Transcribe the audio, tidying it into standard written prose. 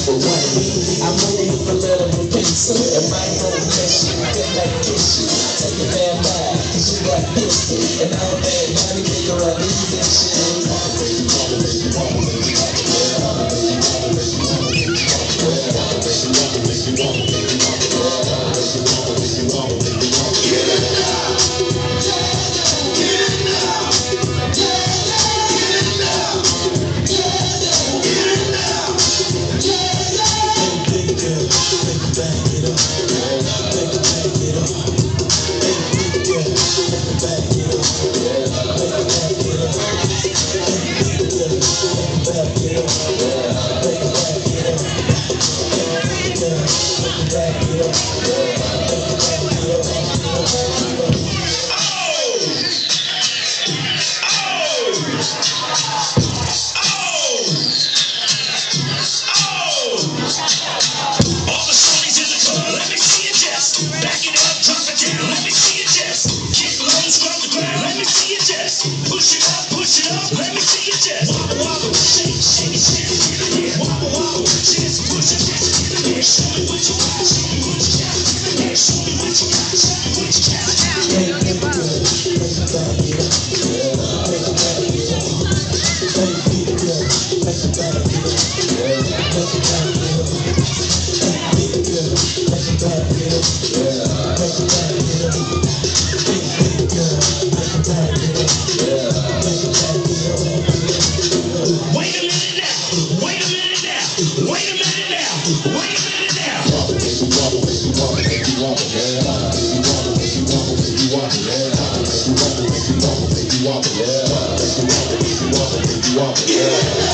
for one week. I'm waiting for love and peace. And my whole mission feel like tissue. Take a bad bag, cause you got pissed. And all that money, figure out these issues. Push it up, let me see your chest. Wobble, wobble, shake, shake it, shake it, yeah. Wobble, wobble, just push it, yeah. Show me what you got, show me what you got, yeah. Show me what you got, show me what you got. Yeah.